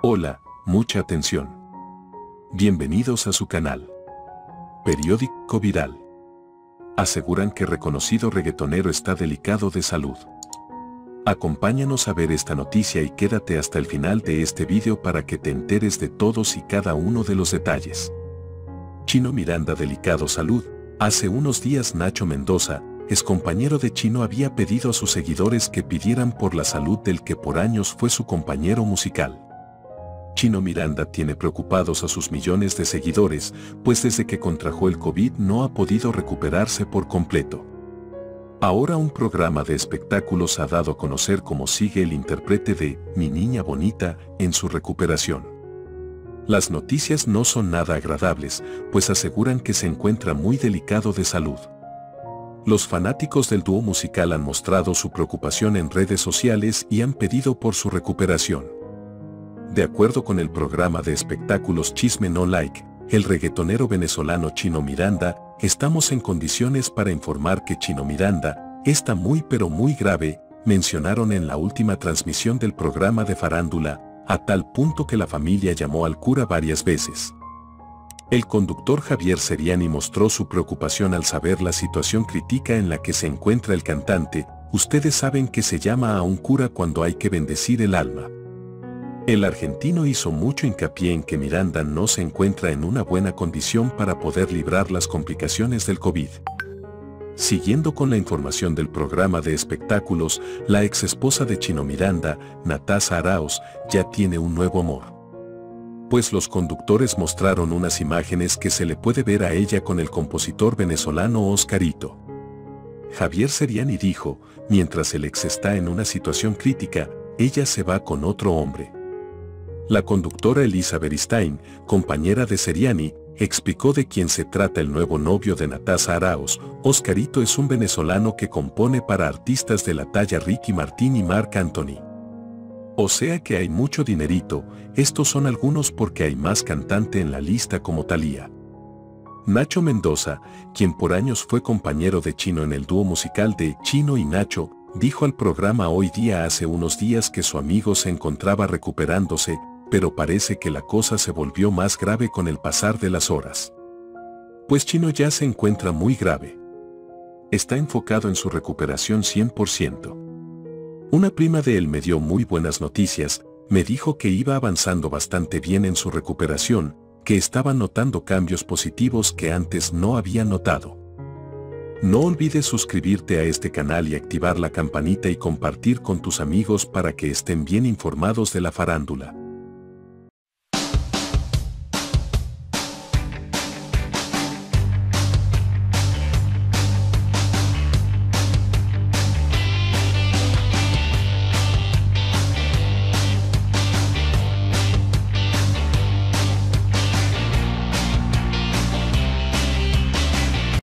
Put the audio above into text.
Hola, mucha atención. Bienvenidos a su canal. Periódico Viral. Aseguran que reconocido reggaetonero está delicado de salud. Acompáñanos a ver esta noticia y quédate hasta el final de este video para que te enteres de todos y cada uno de los detalles. Chino Miranda delicado salud. Hace unos días Nacho Mendoza, excompañero de Chino, había pedido a sus seguidores que pidieran por la salud del que por años fue su compañero musical. Chino Miranda tiene preocupados a sus millones de seguidores, pues desde que contrajo el COVID no ha podido recuperarse por completo. Ahora un programa de espectáculos ha dado a conocer cómo sigue el intérprete de Mi Niña Bonita en su recuperación. Las noticias no son nada agradables, pues aseguran que se encuentra muy delicado de salud. Los fanáticos del dúo musical han mostrado su preocupación en redes sociales y han pedido por su recuperación. De acuerdo con el programa de espectáculos Chisme No Like, el reggaetonero venezolano Chino Miranda, estamos en condiciones para informar que Chino Miranda está muy pero muy grave, mencionaron en la última transmisión del programa de farándula, a tal punto que la familia llamó al cura varias veces. El conductor Javier Seriani mostró su preocupación al saber la situación crítica en la que se encuentra el cantante. Ustedes saben que se llama a un cura cuando hay que bendecir el alma. El argentino hizo mucho hincapié en que Miranda no se encuentra en una buena condición para poder librar las complicaciones del COVID. Siguiendo con la información del programa de espectáculos, la ex esposa de Chino Miranda, Natasa Arauz, ya tiene un nuevo amor. Pues los conductores mostraron unas imágenes que se le puede ver a ella con el compositor venezolano Oscarito. Javier Seriani dijo, mientras el ex está en una situación crítica, ella se va con otro hombre. La conductora Elisa Beristain, compañera de Seriani, explicó de quién se trata el nuevo novio de Natasa Arauz. Oscarito es un venezolano que compone para artistas de la talla Ricky Martin y Marc Anthony. O sea que hay mucho dinerito, estos son algunos porque hay más cantante en la lista como Thalía. Nacho Mendoza, quien por años fue compañero de Chino en el dúo musical de Chino y Nacho, dijo al programa Hoy Día hace unos días que su amigo se encontraba recuperándose, pero parece que la cosa se volvió más grave con el pasar de las horas. Pues Chino ya se encuentra muy grave. Está enfocado en su recuperación 100%. Una prima de él me dio muy buenas noticias, me dijo que iba avanzando bastante bien en su recuperación, que estaba notando cambios positivos que antes no había notado. No olvides suscribirte a este canal y activar la campanita y compartir con tus amigos para que estén bien informados de la farándula.